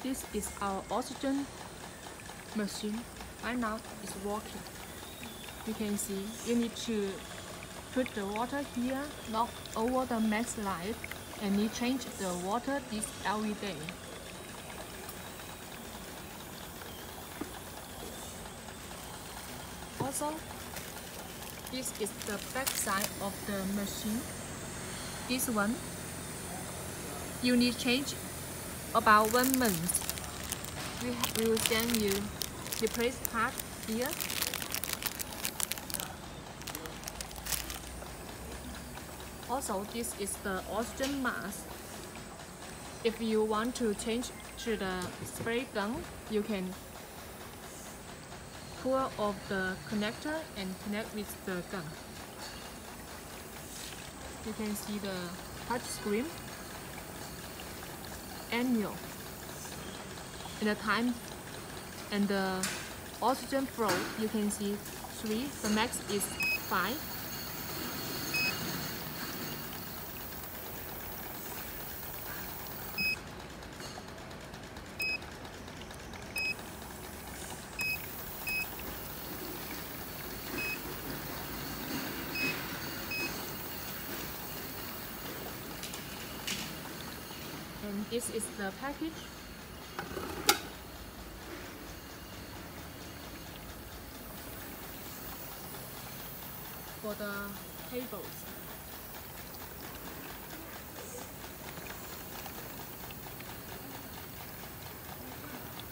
This is our oxygen machine. Right now it's working. You can see you need to put the water here, not over the max life, and you change the water this every day. Also, this is the back side of the machine. This one, you need change about 1 month. We will send you replace part here. Also, this is the oxygen mask. If you want to change to the spray gun, you can pull off the connector and connect with the gun. You can see the touch screen, Anion, and the time and the oxygen flow. You can see 3. The max is 5. And this is the package. For the tables.